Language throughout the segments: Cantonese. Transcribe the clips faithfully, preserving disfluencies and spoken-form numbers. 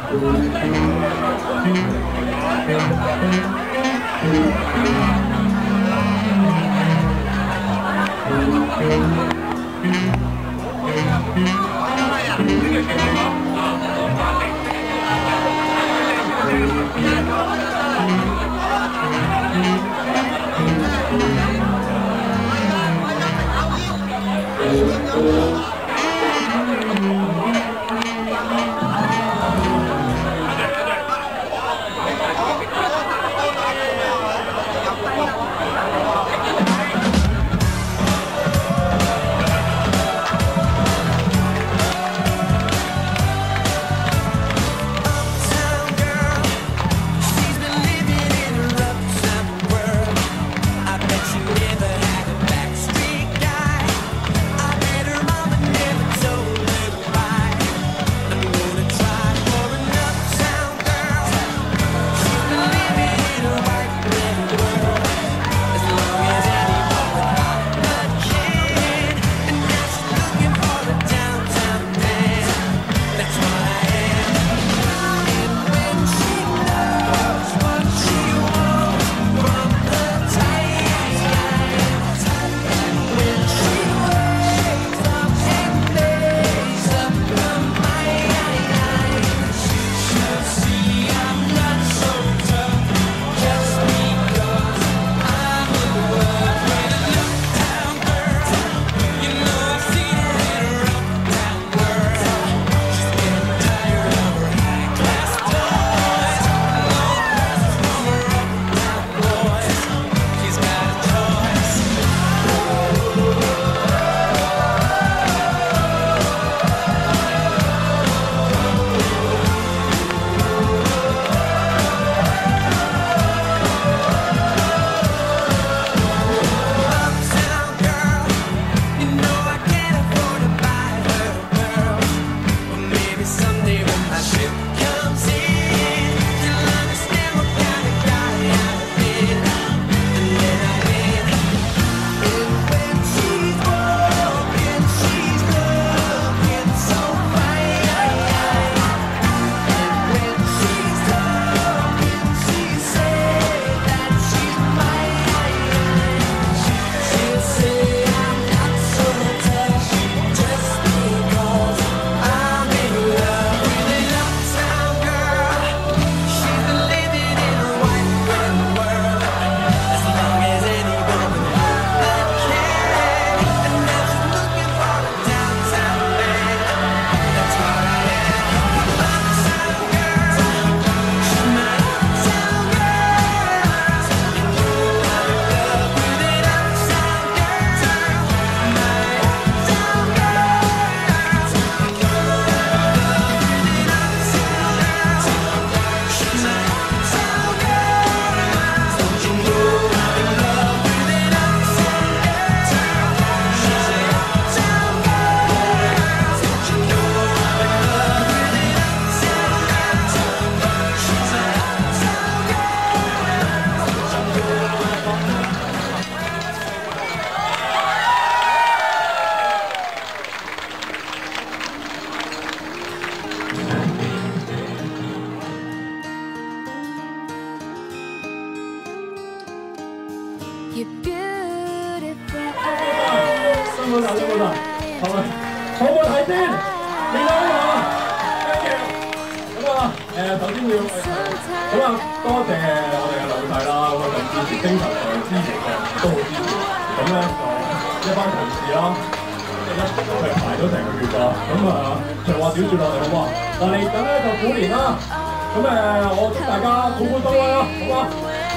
辛苦晒，辛苦晒，係咪？好唔好睇先？你睇下 ，thank you。咁啊，誒，首先要咁啊，多謝我哋嘅老細啦，咁啊，甚至是精神上支持嘅都好支持。咁咧就一班同事啦，即係一齊排咗成個月㗎。咁啊，長話短説落嚟好嘛？嗱嚟緊咧就虎年啦。咁誒，我祝大家虎虎生威啦，好嘛？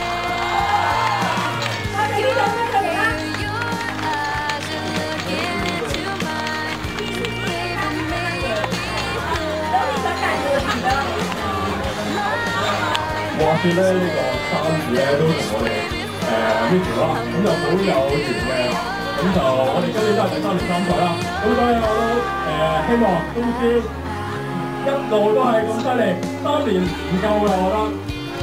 話説咧，呢個三字咧都同我哋誒 Micky 啦，咁就好有緣嘅。咁就我哋今年都係第三年三歲啦。咁所以我都誒希望公司一路都係咁犀利，三年唔夠嘅，我覺得。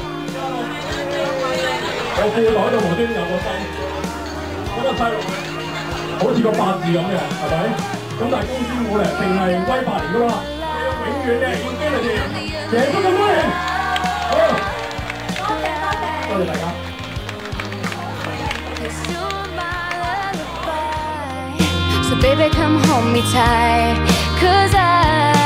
我褲袋度無端有個心，嗰個細路好似個八字咁嘅，係咪？咁但係公司冇理由淨係威八年㗎嘛，永遠遠嘅，要經你哋贏足咁多年。好，多謝大家。 So baby, come hold me tight, 'cause I